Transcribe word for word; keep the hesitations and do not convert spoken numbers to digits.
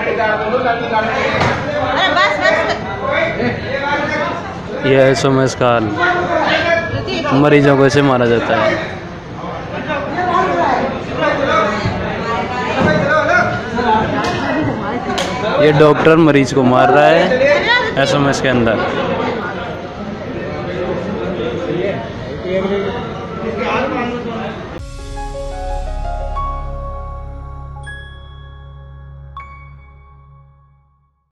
यह है एसएमएस काल, मरीजों को ऐसे मारा जाता है। ये डॉक्टर मरीज को मार रहा है एसएमएस के अंदर।